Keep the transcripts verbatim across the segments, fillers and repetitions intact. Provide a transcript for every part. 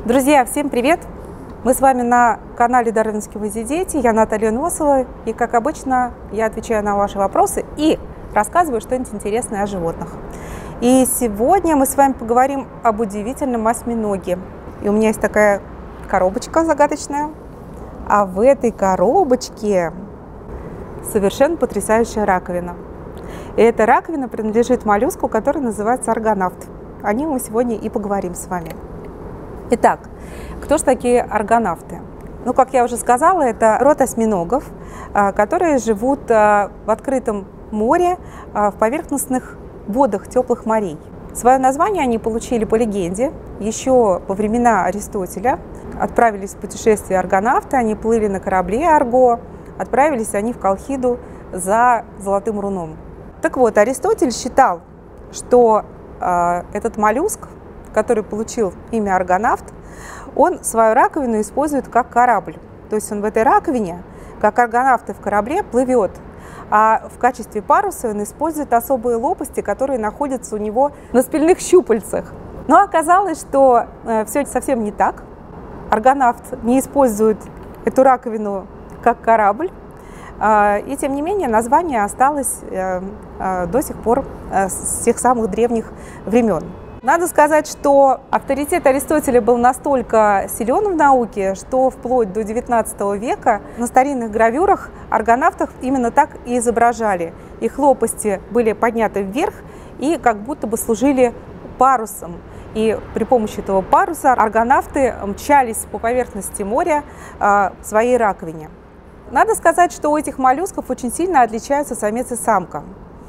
Друзья, всем привет! Мы с вами на канале Дарвинские дети. Я Наталья Носова, и, как обычно, я отвечаю на ваши вопросы и рассказываю что-нибудь интересное о животных. И сегодня мы с вами поговорим об удивительном осьминоге. И у меня есть такая коробочка загадочная, а в этой коробочке совершенно потрясающая раковина. И эта раковина принадлежит моллюску, который называется аргонавт. О нем мы сегодня и поговорим с вами. Итак, кто же такие аргонавты? Ну, как я уже сказала, это род осьминогов, которые живут в открытом море, в поверхностных водах теплых морей. Свое название они получили по легенде. Еще во времена Аристотеля отправились в путешествие аргонавты, они плыли на корабле Арго, отправились они в Колхиду за золотым руном. Так вот, Аристотель считал, что э, этот моллюск, который получил имя аргонавт, он свою раковину использует как корабль. То есть он в этой раковине, как аргонавты в корабле, плывет. А в качестве паруса он использует особые лопасти, которые находятся у него на спинных щупальцах. Но оказалось, что э, все совсем не так. Аргонавт не использует эту раковину как корабль. Э, и тем не менее название осталось э, э, до сих пор э, с тех самых древних времен. Надо сказать, что авторитет Аристотеля был настолько силен в науке, что вплоть до девятнадцатого века на старинных гравюрах аргонавтов именно так и изображали. Их лопасти были подняты вверх и как будто бы служили парусом. И при помощи этого паруса аргонавты мчались по поверхности моря в своей раковине. Надо сказать, что у этих моллюсков очень сильно отличаются самец и самка.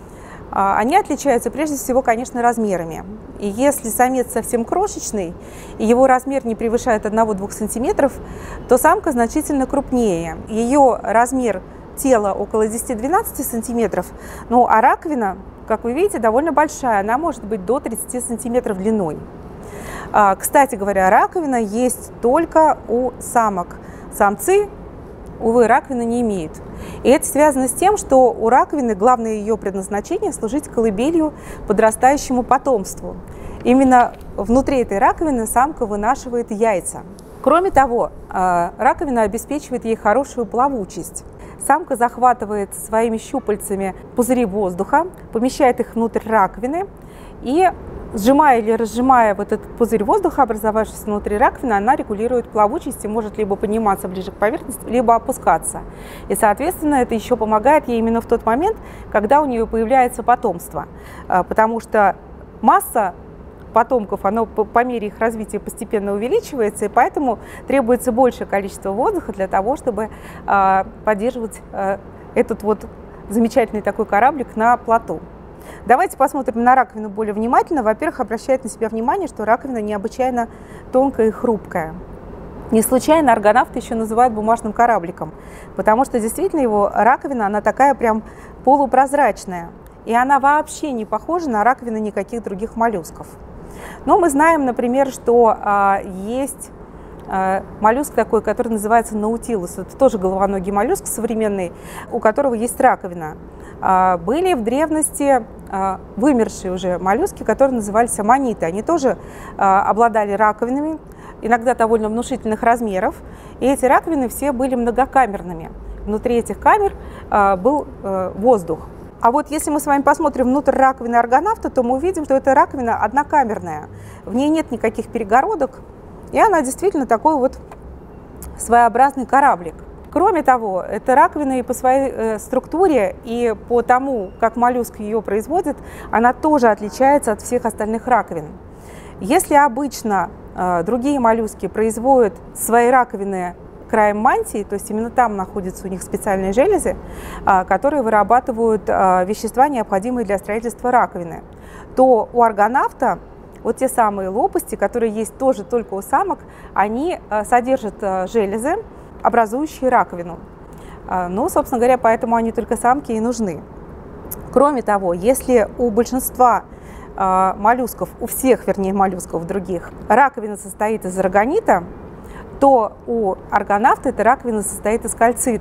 Они отличаются прежде всего, конечно, размерами. И если самец совсем крошечный, и его размер не превышает одного-двух сантиметров, то самка значительно крупнее. Ее размер тела около десяти-двенадцати сантиметров, ну а раковина, как вы видите, довольно большая, она может быть до тридцати сантиметров длиной. Кстати говоря, раковина есть только у самок. Самцы, увы, раковины не имеют. И это связано с тем, что у раковины главное ее предназначение – служить колыбелью подрастающему потомству. Именно внутри этой раковины самка вынашивает яйца. Кроме того, раковина обеспечивает ей хорошую плавучесть. Самка захватывает своими щупальцами пузыри воздуха, помещает их внутрь раковины и, сжимая или разжимая вот этот пузырь воздуха, образовавшийся внутри раковины, она регулирует плавучесть и может либо подниматься ближе к поверхности, либо опускаться. И, соответственно, это еще помогает ей именно в тот момент, когда у нее появляется потомство. Потому что масса потомков, оно по мере их развития постепенно увеличивается, и поэтому требуется большее количество воздуха для того, чтобы поддерживать этот вот замечательный такой кораблик на плоту. Давайте посмотрим на раковину более внимательно. Во-первых, обращает на себя внимание, что раковина необычайно тонкая и хрупкая. Не случайно аргонавты еще называют бумажным корабликом, потому что действительно его раковина, она такая прям полупрозрачная, и она вообще не похожа на раковины никаких других моллюсков. Но мы знаем, например, что а, есть а, моллюск такой, который называется наутилус. Это тоже головоногий моллюск современный, у которого есть раковина. Были в древности вымершие уже моллюски, которые назывались аммониты. Они тоже обладали раковинами, иногда довольно внушительных размеров, и эти раковины все были многокамерными. Внутри этих камер был воздух. А вот если мы с вами посмотрим внутрь раковины аргонавта, то мы увидим, что эта раковина однокамерная. В ней нет никаких перегородок, и она действительно такой вот своеобразный кораблик. Кроме того, эта раковина и по своей э, структуре, и по тому, как моллюск ее производит, она тоже отличается от всех остальных раковин. Если обычно э, другие моллюски производят свои раковины краем мантии, то есть именно там находятся у них специальные железы, э, которые вырабатывают э, вещества, необходимые для строительства раковины, то у аргонавта вот те самые лопасти, которые есть тоже только у самок, они э, содержат э, железы, образующие раковину. Ну, собственно говоря, поэтому они только самки и нужны. Кроме того, если у большинства э, моллюсков, у всех, вернее, моллюсков других, раковина состоит из аргонита, то у аргонавта эта раковина состоит из кальцита.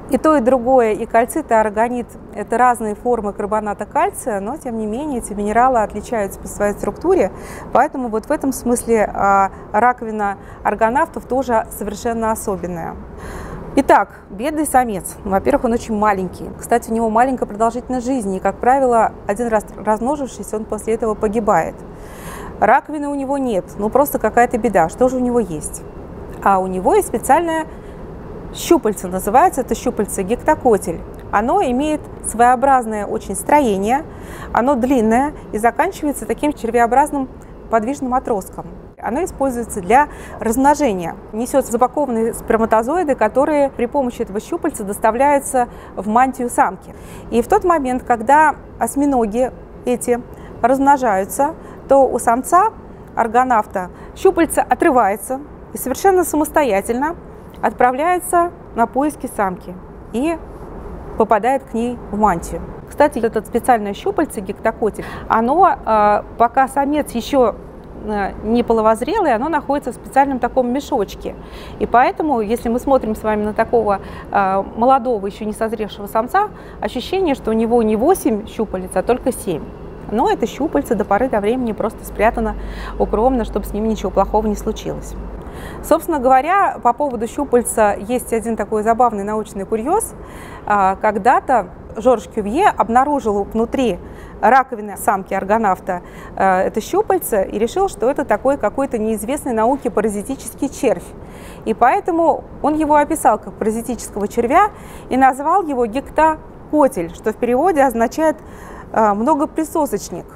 И то, и другое, и кальцит, и органит – это разные формы карбоната кальция, но, тем не менее, эти минералы отличаются по своей структуре, поэтому вот в этом смысле раковина аргонавтов тоже совершенно особенная. Итак, бедный самец. Во-первых, он очень маленький. Кстати, у него маленькая продолжительность жизни, и, как правило, один раз размножившись, он после этого погибает. Раковины у него нет, ну просто какая-то беда. Что же у него есть? А у него есть специальное щупальце, называется это щупальце гектокотель. Оно имеет своеобразное очень строение, оно длинное и заканчивается таким червеобразным подвижным отростком. Оно используется для размножения. Несет запакованные сперматозоиды, которые при помощи этого щупальца доставляются в мантию самки. И в тот момент, когда осьминоги эти размножаются, то у самца аргонавта щупальце отрывается и совершенно самостоятельно отправляется на поиски самки и попадает к ней в мантию. Кстати, это специальное щупальце гектокотель, оно, пока самец еще не половозрелый, оно находится в специальном таком мешочке. И поэтому, если мы смотрим с вами на такого молодого, еще не созревшего самца, ощущение, что у него не восемь щупалец, а только семь. Но это щупальце до поры до времени просто спрятано укромно, чтобы с ним ничего плохого не случилось. Собственно говоря, по поводу щупальца есть один такой забавный научный курьез. Когда-то Жорж Кювье обнаружил внутри раковины самки аргонавта это щупальце и решил, что это такой какой-то неизвестный науке паразитический червь. И поэтому он его описал как паразитического червя и назвал его гектокотель, что в переводе означает многоприсосочник.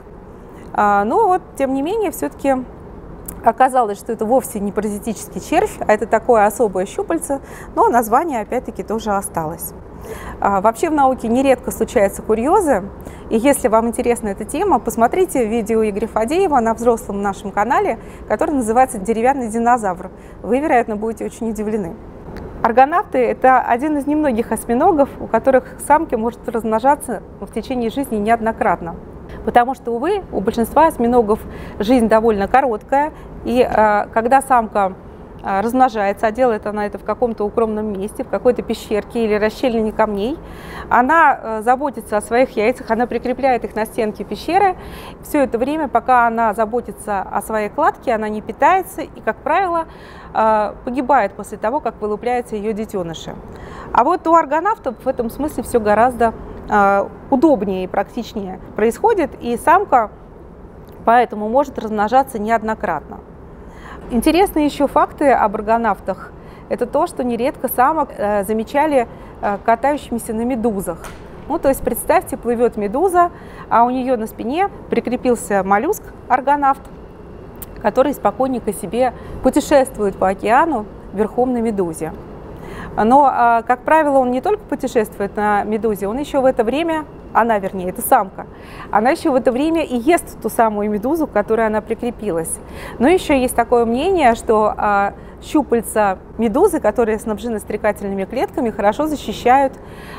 Но вот, тем не менее, все-таки оказалось, что это вовсе не паразитический червь, а это такое особое щупальце, но название опять-таки тоже осталось. Вообще в науке нередко случаются курьезы, и если вам интересна эта тема, посмотрите видео Игоря Фадеева на взрослом нашем канале, который называется «Деревянный динозавр». Вы, вероятно, будете очень удивлены. Аргонавты – это один из немногих осьминогов, у которых самки может размножаться в течение жизни неоднократно. Потому что, увы, у большинства осьминогов жизнь довольно короткая, и э, когда самка э, размножается, а делает она это в каком-то укромном месте, в какой-то пещерке или расщелине камней, она э, заботится о своих яйцах, она прикрепляет их на стенки пещеры. Все это время, пока она заботится о своей кладке, она не питается и, как правило, э, погибает после того, как вылупляются ее детеныши. А вот у аргонавтов в этом смысле все гораздо удобнее и практичнее происходит, и самка поэтому может размножаться неоднократно. Интересные еще факты об аргонавтах – это то, что нередко самок замечали катающимися на медузах. Ну, то есть представьте, плывет медуза, а у нее на спине прикрепился моллюск аргонавт, который спокойненько себе путешествует по океану верхом на медузе. Но, как правило, он не только путешествует на медузе, он еще в это время, она, вернее, это самка, она еще в это время и ест ту самую медузу, к которой она прикрепилась. Но еще есть такое мнение, что щупальца медузы, которые снабжены стрекательными клетками, хорошо защищают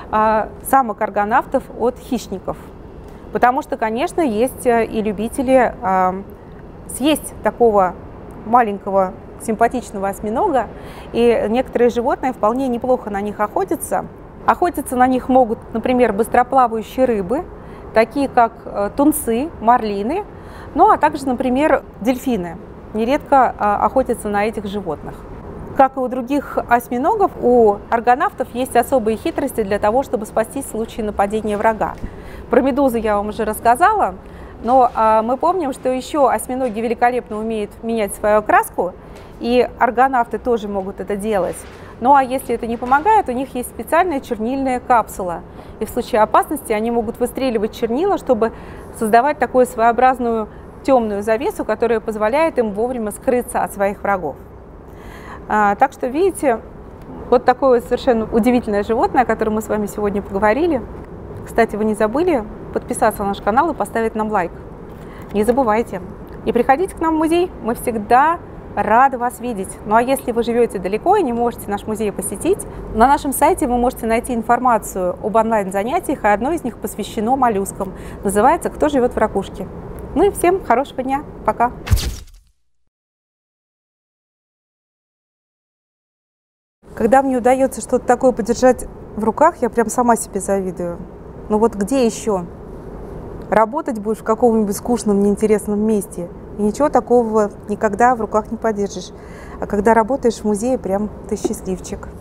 самок аргонавтов от хищников. Потому что, конечно, есть и любители съесть такого маленького симпатичного осьминога, и некоторые животные вполне неплохо на них охотятся. Охотиться на них могут, например, быстроплавающие рыбы, такие как тунцы, марлины, ну а также, например, дельфины. Нередко охотятся на этих животных. Как и у других осьминогов, у аргонавтов есть особые хитрости для того, чтобы спастись в случае нападения врага. Про медузу я вам уже рассказала, но а, мы помним, что еще осьминоги великолепно умеют менять свою окраску, и аргонавты тоже могут это делать. Ну а если это не помогает, у них есть специальная чернильная капсула. И в случае опасности они могут выстреливать чернила, чтобы создавать такую своеобразную темную завесу, которая позволяет им вовремя скрыться от своих врагов. А, так что, видите, вот такое совершенно удивительное животное, о котором мы с вами сегодня поговорили. Кстати, вы не забыли подписаться на наш канал и поставить нам лайк. Не забывайте. И приходите к нам в музей, мы всегда рады вас видеть. Ну а если вы живете далеко и не можете наш музей посетить, на нашем сайте вы можете найти информацию об онлайн-занятиях, и одно из них посвящено моллюскам. Называется «Кто живет в ракушке?». Ну и всем хорошего дня. Пока. Когда мне удается что-то такое подержать в в руках, я прям сама себе завидую. Ну вот где еще? Работать будешь в каком-нибудь скучном, неинтересном месте, и ничего такого никогда в руках не подержишь. А когда работаешь в музее, прям ты счастливчик.